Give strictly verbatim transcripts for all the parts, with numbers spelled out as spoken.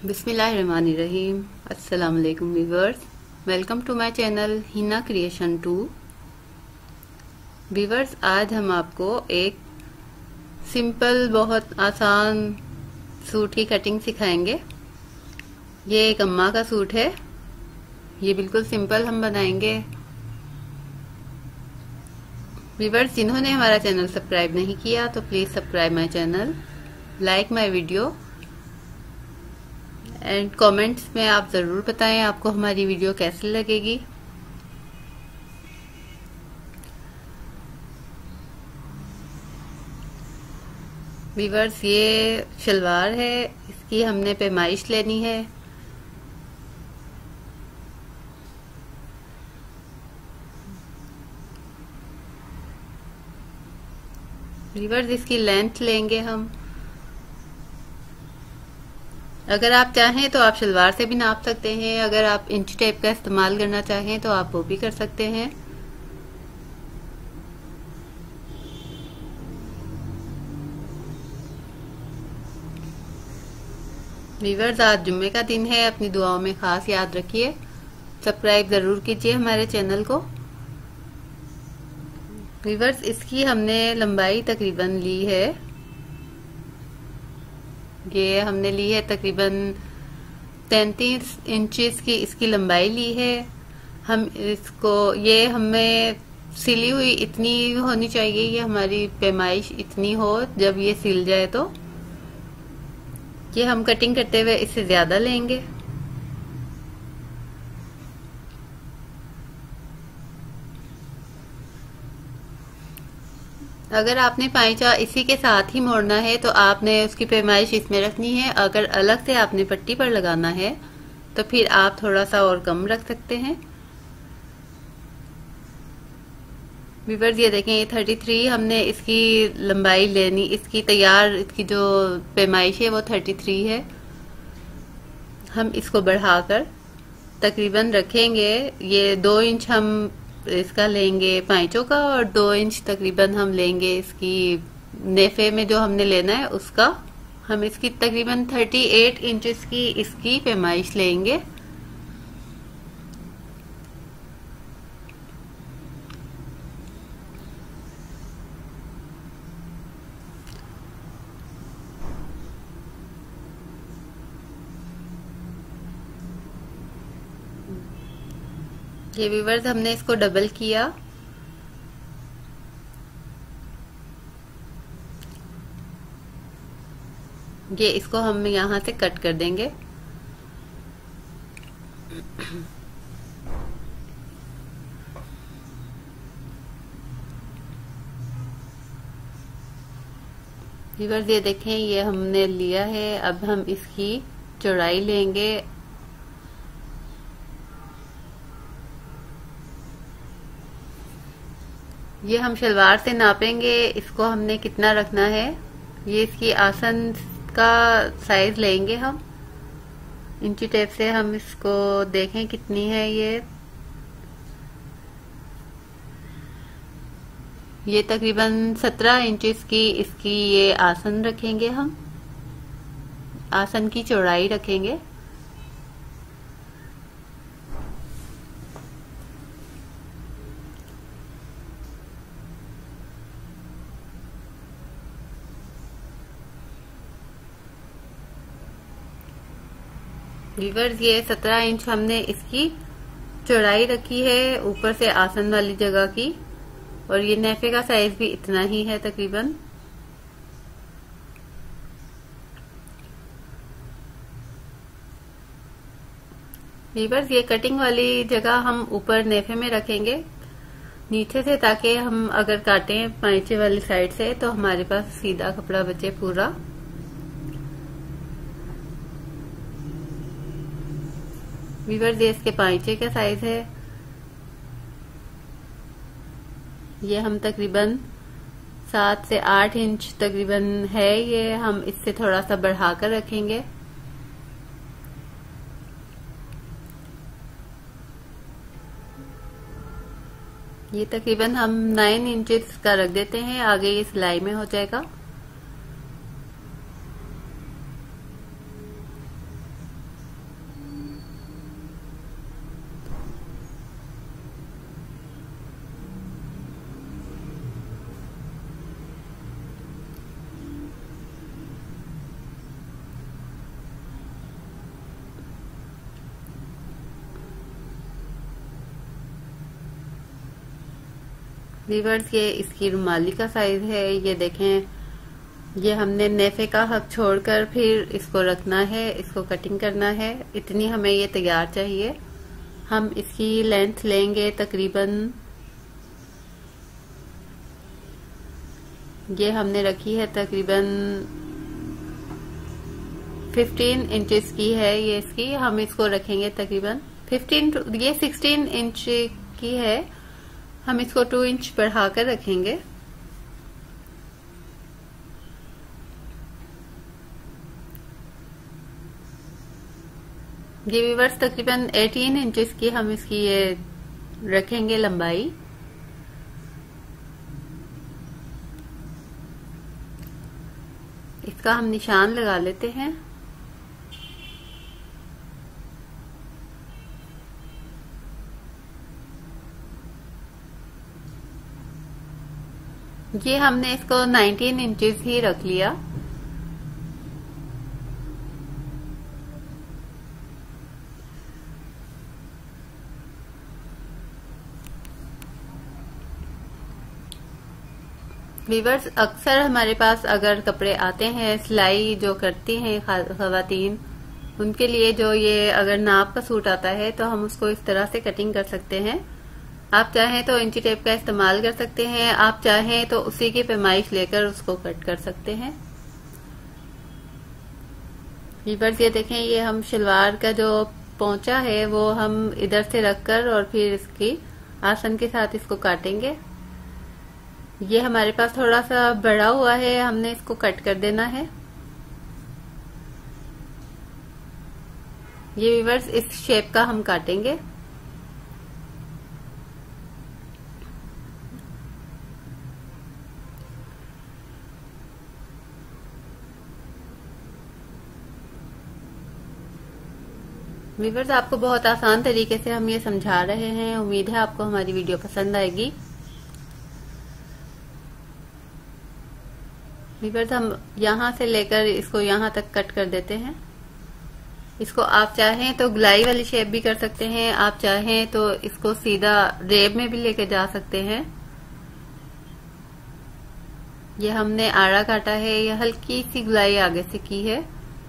बिस्मिल्लाहिर्रहमानिर्रहीम। अस्सलाम वालेकुम viewers, welcome to my channel Hina creation two. Viewers, आज हम आपको एक सिंपल बहुत आसान सूट की कटिंग सिखाएंगे। ये एक अम्मा का सूट है। ये बिल्कुल सिंपल हम बनाएंगे। व्यूवर्स, जिन्होंने हमारा चैनल सब्सक्राइब नहीं किया तो please subscribe my channel, like my video and comments में आप जरूर बताएं आपको हमारी वीडियो कैसी लगेगी। व्यूवर्स, ये शलवार है, इसकी हमने पैमाइश लेनी है। व्यूवर्स, इसकी लेंथ लेंगे हम। अगर आप चाहें तो आप शलवार से भी नाप सकते हैं। अगर आप इंच टेप का इस्तेमाल करना चाहें तो आप वो भी कर सकते हैं। व्यूवर्स, आज जुम्मे का दिन है, अपनी दुआओं में खास याद रखिए। सब्सक्राइब जरूर कीजिए हमारे चैनल को। व्यूवर्स, इसकी हमने लंबाई तकरीबन ली है, ये हमने ली है तकरीबन तैंतीस इंचेस की इसकी लंबाई ली है। हम इसको, ये हमें सिली हुई इतनी होनी चाहिए, ये हमारी पैमाइश इतनी हो जब ये सिल जाए। तो ये हम कटिंग करते हुए इससे ज्यादा लेंगे। अगर आपने पाइचा इसी के साथ ही मोड़ना है तो आपने उसकी पैमाइश इसमें रखनी है। अगर अलग से आपने पट्टी पर लगाना है तो फिर आप थोड़ा सा और कम रख सकते हैं। व्यूअर्स, ये देखें, ये तैंतीस हमने इसकी लंबाई लेनी, इसकी तैयार इसकी जो पैमाइश है वो तैंतीस है। हम इसको बढ़ाकर तकरीबन रखेंगे, ये दो इंच हम इसका लेंगे पाइचों का, और दो इंच तकरीबन हम लेंगे इसकी नेफे में जो हमने लेना है उसका। हम इसकी तकरीबन अड़तीस इंचेस की इसकी पैमाइश लेंगे। ये व्यूअर्स, हमने इसको डबल किया। ये इसको हम यहां से कट कर देंगे। व्यूअर्स, ये देखें, ये हमने लिया है। अब हम इसकी चौड़ाई लेंगे। ये हम शलवार से नापेंगे, इसको हमने कितना रखना है। ये इसकी आसन का साइज लेंगे हम। इंची टेप से हम इसको देखें कितनी है। ये ये तकरीबन सत्रह इंचेस की इसकी ये आसन रखेंगे हम। आसन की चौड़ाई रखेंगे। व्यूअर्स, ये सत्रह इंच हमने इसकी चौड़ाई रखी है ऊपर से आसन वाली जगह की, और ये नेफे का साइज भी इतना ही है तकरीबन। व्यूअर्स, ये कटिंग वाली जगह हम ऊपर नेफे में रखेंगे नीचे से, ताकि हम अगर काटें पाइचे वाली साइड से तो हमारे पास सीधा कपड़ा बचे पूरा। व्यूअर्स, ये इसके पाइचे का साइज है। ये हम तकरीबन सात से आठ इंच तकरीबन है। ये हम इससे थोड़ा सा बढ़ाकर रखेंगे। ये तकरीबन हम नौ इंचेस का रख देते हैं, आगे ये सिलाई में हो जाएगा। वीवर्स ये इसकी रुमाली का साइज है। ये देखें, ये हमने नेफे का हक छोड़कर फिर इसको रखना है, इसको कटिंग करना है। इतनी हमें ये तैयार चाहिए। हम इसकी लेंथ लेंगे तकरीबन, ये हमने रखी है तकरीबन पंद्रह इंचेस की है ये इसकी। हम इसको रखेंगे तकरीबन पंद्रह, ये सोलह इंच की है, हम इसको दो इंच बढ़ाकर रखेंगे। ये व्यूअर्स तकरीबन अठारह इंचेस की हम इसकी ये रखेंगे लंबाई। इसका हम निशान लगा लेते हैं। ये हमने इसको उन्नीस इंचेस ही रख लिया। वीवर्स अक्सर हमारे पास अगर कपड़े आते हैं, सिलाई जो करती हैं खवातीन, उनके लिए जो ये अगर नाप का सूट आता है तो हम उसको इस तरह से कटिंग कर सकते हैं। आप चाहें तो इंची टेप का इस्तेमाल कर सकते हैं, आप चाहें तो उसी की पैमाइश लेकर उसको कट कर सकते हैं। वीवर्स ये देखें, ये हम शलवार का जो पोंचा है वो हम इधर से रखकर और फिर इसकी आसन के साथ इसको काटेंगे। ये हमारे पास थोड़ा सा बड़ा हुआ है, हमने इसको कट कर देना है। ये वीवर्स इस शेप का हम काटेंगे। वीवर्स आपको बहुत आसान तरीके से हम ये समझा रहे हैं। उम्मीद है आपको हमारी वीडियो पसंद आएगी। वीवर्स हम यहाँ से लेकर इसको यहाँ तक कट कर देते हैं। इसको आप चाहें तो गुलाई वाली शेप भी कर सकते हैं, आप चाहें तो इसको सीधा रेब में भी लेके जा सकते हैं। ये हमने आड़ा काटा है, ये हल्की सी गुलाई आगे से की है।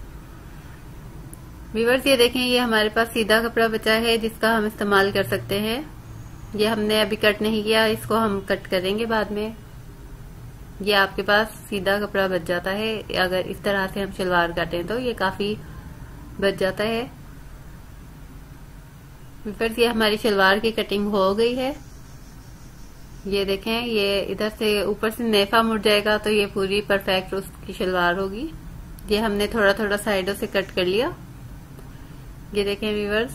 वीवर्स ये देखें, ये हमारे पास सीधा कपड़ा बचा है जिसका हम इस्तेमाल कर सकते हैं। ये हमने अभी कट नहीं किया, इसको हम कट करेंगे बाद में। ये आपके पास सीधा कपड़ा बच जाता है। अगर इस तरह से हम शलवार काटें तो ये काफी बच जाता है। वीवर्स ये हमारी शलवार की कटिंग हो गई है। ये देखें, ये इधर से ऊपर से नेफा मुड़ जाएगा तो ये पूरी परफेक्ट उसकी शलवार होगी। ये हमने थोड़ा थोड़ा साइडों से कट कर लिया। ये देखें वीवर्स,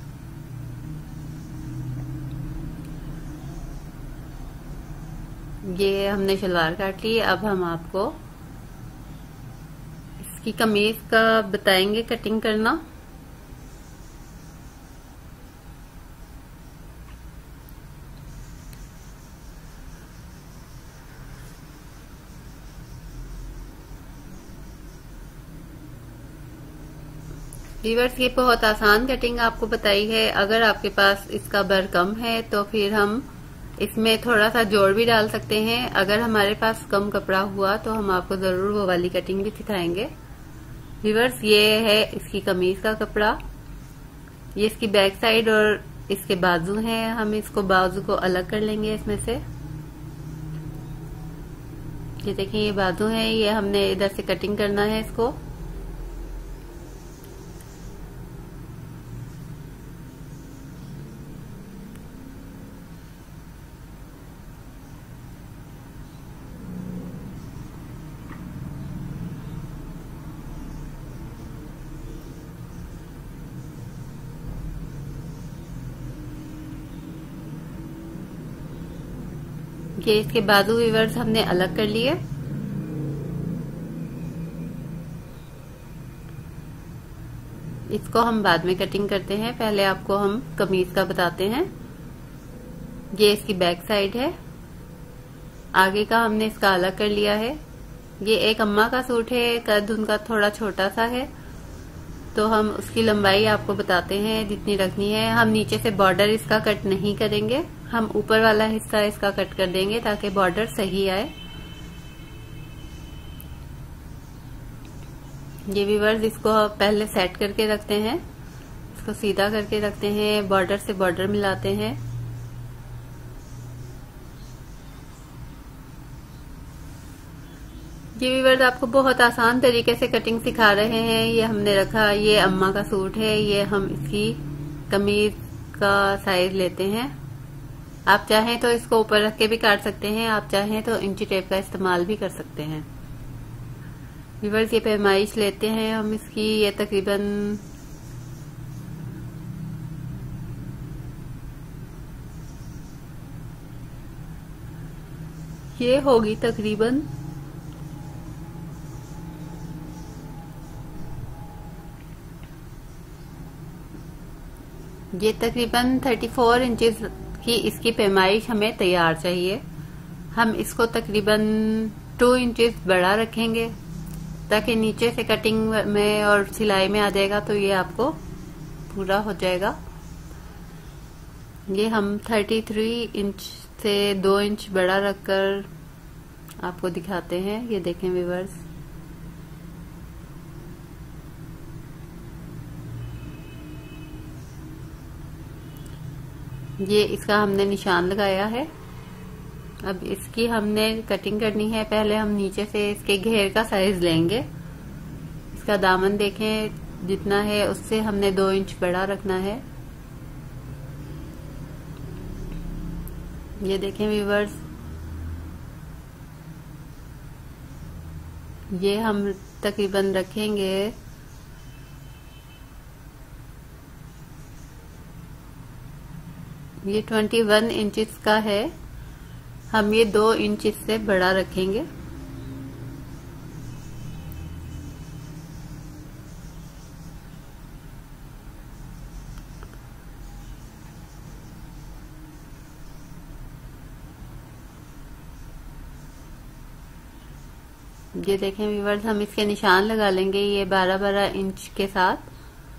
ये हमने शलवार काट ली। अब हम आपको इसकी कमीज का बताएंगे कटिंग करना। वीवर्स ये बहुत आसान कटिंग आपको बताई है। अगर आपके पास इसका बर कम है तो फिर हम इसमें थोड़ा सा जोड़ भी डाल सकते हैं। अगर हमारे पास कम कपड़ा हुआ तो हम आपको जरूर वो वाली कटिंग भी सिखाएंगे। वीवर्स ये है इसकी कमीज का कपड़ा, ये इसकी बैक साइड और इसके बाजू हैं। हम इसको बाजू को अलग कर लेंगे इसमें से। ये देखिए, ये बाजू हैं, ये हमने इधर से कटिंग करना है इसको। ये इसके बाजू वीवर्स हमने अलग कर लिए। इसको हम बाद में कटिंग करते हैं, पहले आपको हम कमीज का बताते हैं। ये इसकी बैक साइड है, आगे का हमने इसका अलग कर लिया है। ये एक अम्मा का सूट है, कद उनका थोड़ा छोटा सा है तो हम उसकी लंबाई आपको बताते हैं जितनी रखनी है। हम नीचे से बॉर्डर इसका कट नहीं करेंगे, हम ऊपर वाला हिस्सा इसका कट कर देंगे ताकि बॉर्डर सही आए। ये व्यूअर्स इसको पहले सेट करके रखते हैं, इसको सीधा करके रखते हैं, बॉर्डर से बॉर्डर मिलाते हैं। ये व्यूअर्स आपको बहुत आसान तरीके से कटिंग सिखा रहे हैं। ये हमने रखा, ये अम्मा का सूट है, ये हम इसकी कमीज का साइज लेते हैं। आप चाहें तो इसको ऊपर रख के भी काट सकते हैं, आप चाहें तो इंची टेप का इस्तेमाल भी कर सकते हैं। व्यूअर्स ये पैमाइश लेते हैं हम इसकी, ये तकरीबन ये होगी तकरीबन ये तकरीबन चौंतीस इंचेस की इसकी पैमाइश हमें तैयार चाहिए। हम इसको तकरीबन टू इंचेस बड़ा रखेंगे ताकि नीचे से कटिंग में और सिलाई में आ जाएगा, तो ये आपको पूरा हो जाएगा। ये हम तैंतीस इंच से दो इंच बड़ा रखकर आपको दिखाते हैं। ये देखें व्यूअर्स, ये इसका हमने निशान लगाया है। अब इसकी हमने कटिंग करनी है। पहले हम नीचे से इसके घेर का साइज लेंगे। इसका दामन देखें जितना है उससे हमने दो इंच बड़ा रखना है। ये देखें व्यूअर्स, ये हम तकरीबन रखेंगे ये इक्कीस इंचेस का है, हम ये दो इंच इससे बड़ा रखेंगे। ये देखें व्यूअर्स, हम इसके निशान लगा लेंगे ये बारह बारह इंच के साथ।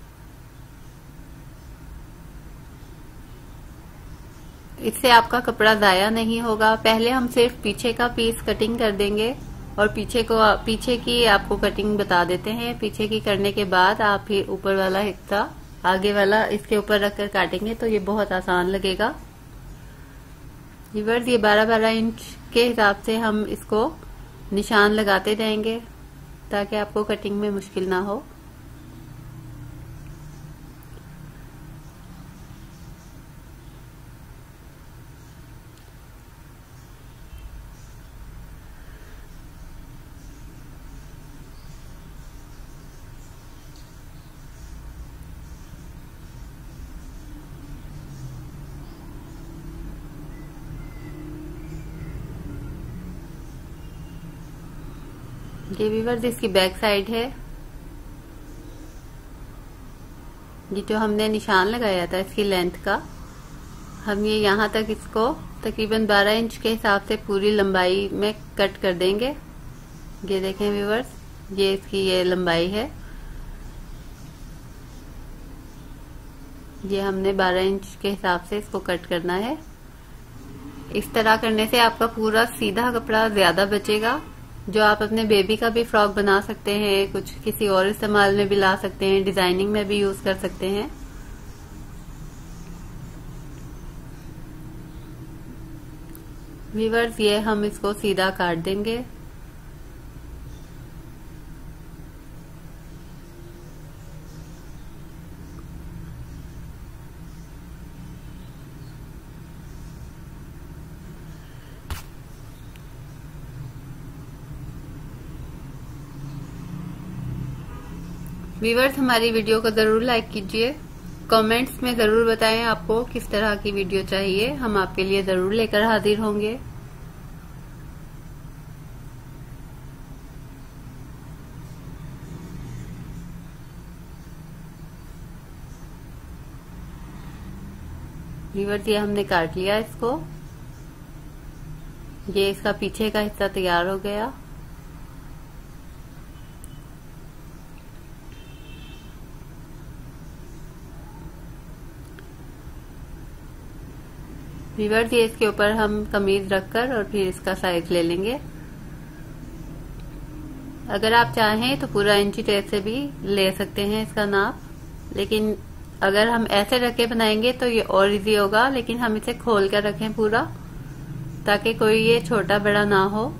इससे आपका कपड़ा जाया नहीं होगा। पहले हम सिर्फ पीछे का पीस कटिंग कर देंगे और पीछे को पीछे की आपको कटिंग बता देते हैं। पीछे की करने के बाद आप फिर ऊपर वाला हिस्सा आगे वाला इसके ऊपर रखकर काटेंगे तो ये बहुत आसान लगेगा। व्यूअर्स, ये बारह बारह इंच के हिसाब से हम इसको निशान लगाते जाएंगे ताकि आपको कटिंग में मुश्किल ना हो। ये व्यूअर्स इसकी बैक साइड है। ये जो हमने निशान लगाया था इसकी लेंथ का, हम ये यहाँ तक इसको तकरीबन बारह इंच के हिसाब से पूरी लंबाई में कट कर देंगे। ये देखें व्यूअर्स, ये इसकी ये लंबाई है। ये हमने बारह इंच के हिसाब से इसको कट करना है। इस तरह करने से आपका पूरा सीधा कपड़ा ज्यादा बचेगा, जो आप अपने बेबी का भी फ्रॉक बना सकते हैं, कुछ किसी और इस्तेमाल में भी ला सकते हैं, डिजाइनिंग में भी यूज कर सकते हैं। व्यूअर्स, ये हम इसको सीधा काट देंगे। व्यूअर्स, हमारी वीडियो को जरूर लाइक कीजिए, कमेंट्स में जरूर बताएं आपको किस तरह की वीडियो चाहिए, हम आपके लिए जरूर लेकर हाजिर होंगे। व्यूअर्स, ये हमने काट लिया इसको। ये इसका पीछे का हिस्सा तैयार हो गया। व्यूअर्स ये इसके ऊपर हम कमीज रखकर और फिर इसका साइज ले लेंगे। अगर आप चाहें तो पूरा इंची टेप से भी ले सकते हैं इसका नाप, लेकिन अगर हम ऐसे रख के बनाएंगे तो ये और इजी होगा, लेकिन हम इसे खोल कर रखें पूरा, ताकि कोई ये छोटा बड़ा ना हो।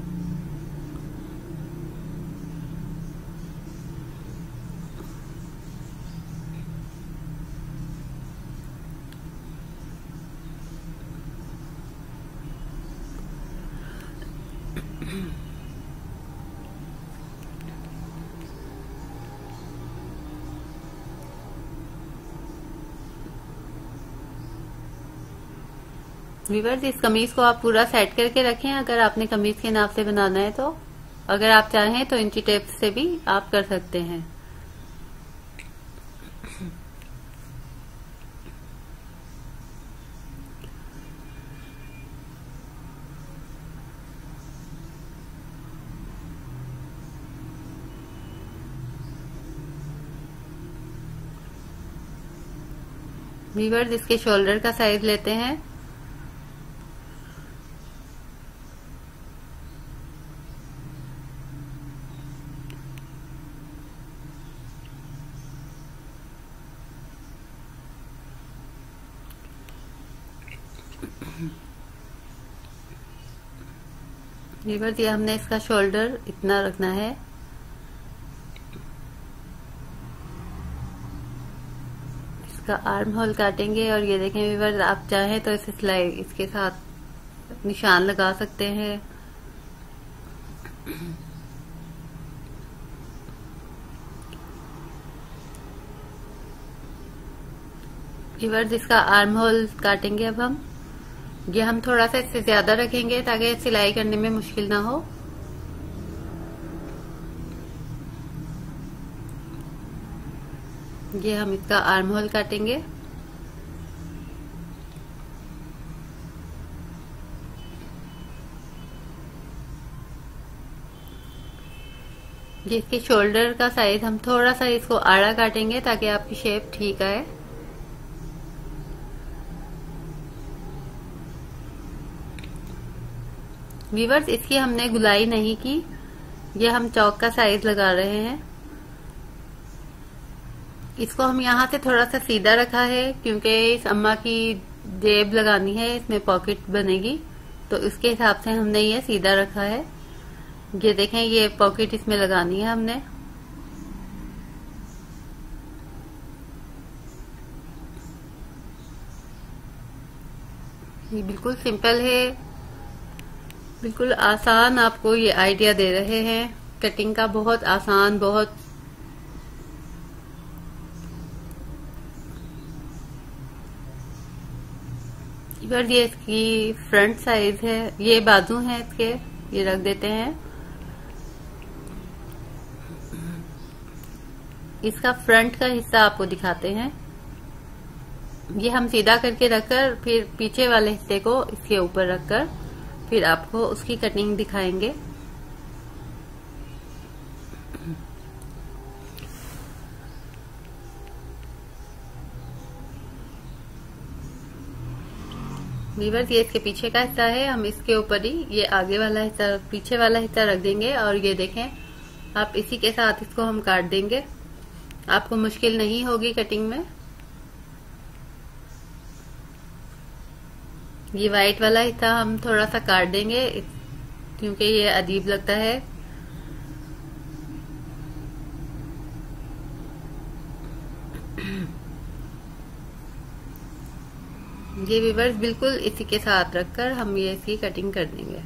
व्यूअर्स इस कमीज को आप पूरा सेट करके रखें अगर आपने कमीज के नाप से बनाना है तो। अगर आप चाहें तो इंची टेप से भी आप कर सकते हैं। व्यूअर्स इसके शोल्डर का साइज लेते हैं। व्यूअर्स ये हमने इसका शोल्डर इतना रखना है। इसका आर्म होल काटेंगे और ये देखें व्यूअर्स, आप चाहें तो इसे सिलाई इसके साथ निशान लगा सकते हैं। व्यूअर्स इसका आर्म होल काटेंगे अब हम। ये हम थोड़ा सा इससे ज्यादा रखेंगे ताकि सिलाई करने में मुश्किल ना हो। ये हम इसका आर्म होल काटेंगे। ये इसके शोल्डर का साइज हम थोड़ा सा इसको आड़ा काटेंगे ताकि आपकी शेप ठीक आए। व्यूअर्स इसकी हमने गुलाई नहीं की, ये हम चौक का साइज लगा रहे हैं। इसको हम यहाँ से थोड़ा सा सीधा रखा है क्योंकि इस अम्मा की जेब लगानी है, इसमें पॉकेट बनेगी, तो इसके हिसाब से हमने ये सीधा रखा है। ये देखें ये पॉकेट इसमें लगानी है हमने। ये बिल्कुल सिंपल है, बिल्कुल आसान आपको ये आइडिया दे रहे हैं कटिंग का, बहुत आसान, बहुत इधर ये इसकी फ्रंट साइज है, ये बाजू है इसके, ये रख देते हैं। इसका फ्रंट का हिस्सा आपको दिखाते हैं। ये हम सीधा करके रखकर फिर पीछे वाले हिस्से को इसके ऊपर रखकर फिर आपको उसकी कटिंग दिखाएंगे। व्यूअर्स ये इसके पीछे का हिस्सा है, हम इसके ऊपर ही ये आगे वाला हिस्सा, पीछे वाला हिस्सा रख देंगे और ये देखें आप इसी के साथ इसको हम काट देंगे, आपको मुश्किल नहीं होगी कटिंग में। ये वाइट वाला हिस्सा हम थोड़ा सा काट देंगे क्योंकि ये अजीब लगता है। ये व्यूअर्स बिल्कुल इसी के साथ रखकर हम ये इसकी कटिंग कर देंगे।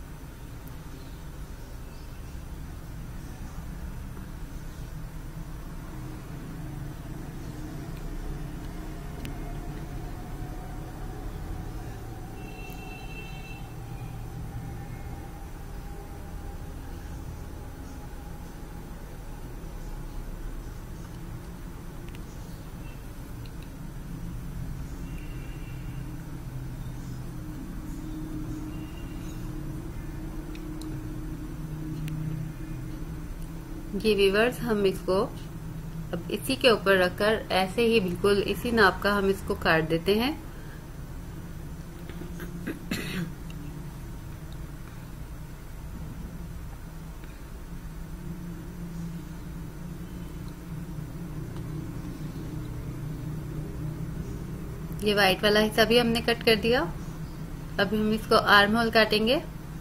ये व्यूअर्स हम इसको अब इसी के ऊपर रखकर ऐसे ही बिल्कुल इसी नाप का हम इसको काट देते हैं। ये वाइट वाला हिस्सा भी हमने कट कर दिया। अभी हम इसको आर्म होल काटेंगे।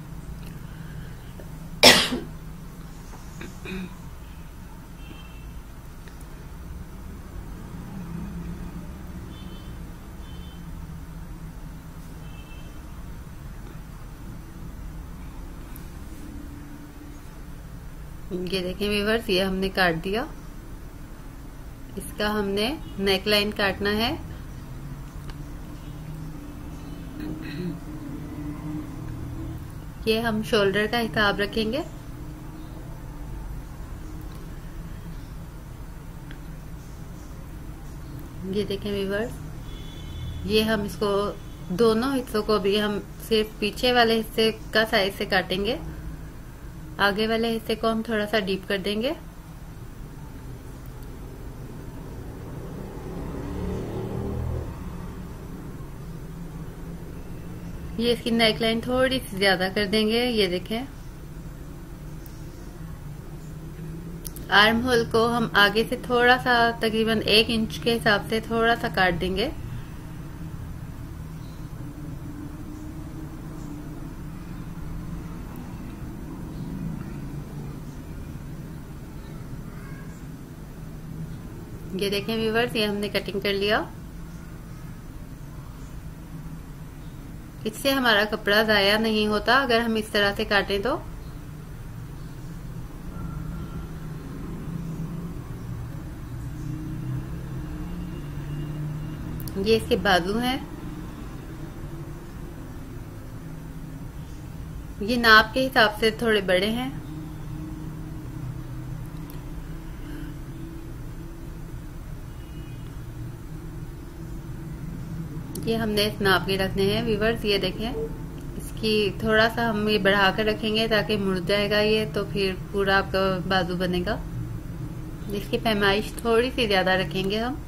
ये देखें व्यूअर्स, ये हमने काट दिया। इसका हमने नेक लाइन काटना है। ये हम शोल्डर का हिसाब रखेंगे। ये देखें व्यूअर्स, ये हम इसको दोनों हिस्सों को भी हम सिर्फ पीछे वाले हिस्से का साइज से काटेंगे। आगे वाले हिस्से को हम थोड़ा सा डीप कर देंगे। ये इसकी नेक लाइन थोड़ी सी ज्यादा कर देंगे। ये देखें, आर्म होल को हम आगे से थोड़ा सा तकरीबन एक इंच के हिसाब से थोड़ा सा काट देंगे। ये देखें व्यूअर्स, ये हमने कटिंग कर लिया। इससे हमारा कपड़ा जाया नहीं होता अगर हम इस तरह से काटें तो। ये इसके बाजू हैं। ये नाप के हिसाब से थोड़े बड़े हैं। ये हमने इस नाप के रखने हैं व्यूअर्स। ये देखें, इसकी थोड़ा सा हम ये बढ़ा कर रखेंगे ताकि मुड़ जाएगा ये, तो फिर पूरा आपका बाजू बनेगा। इसकी पैमाइश थोड़ी सी ज्यादा रखेंगे हम।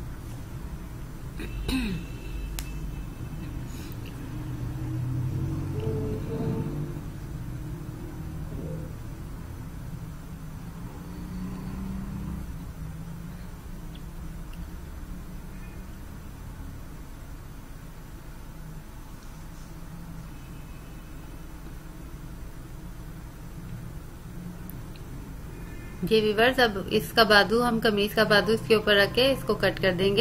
ये व्यूअर्स, अब इसका बाजू हम कमीज का बाजू इसके ऊपर रख के इसको कट कर देंगे।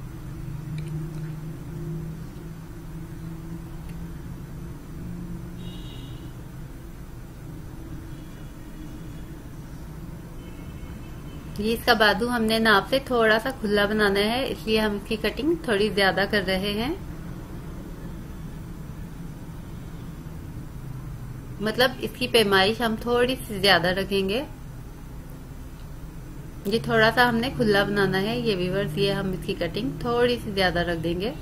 ये इसका बाजू हमने नाप से थोड़ा सा खुला बनाना है, इसलिए हम इसकी कटिंग थोड़ी ज्यादा कर रहे हैं। मतलब इसकी पैमाइश हम थोड़ी सी ज्यादा रखेंगे। ये थोड़ा सा हमने खुला बनाना है। ये व्यूअर्स, ये हम इसकी कटिंग थोड़ी सी ज्यादा रख देंगे।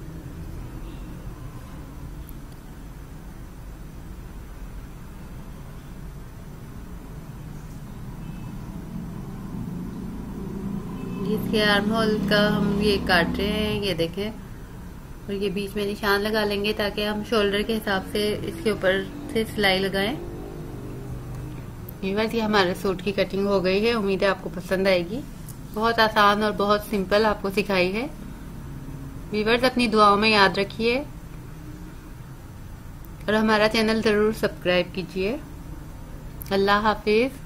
इसके आर्म होल का हम ये काट रहे हैं। ये देखें, और ये बीच में निशान लगा लेंगे ताकि हम शोल्डर के हिसाब से इसके ऊपर से सिलाई लगाएं। व्यूअर्स, ये हमारे सूट की कटिंग हो गई है। उम्मीद है आपको पसंद आएगी। बहुत आसान और बहुत सिंपल आपको सिखाई है। व्यूअर्स, अपनी दुआओं में याद रखिए और हमारा चैनल जरूर सब्सक्राइब कीजिए। अल्लाह हाफिज।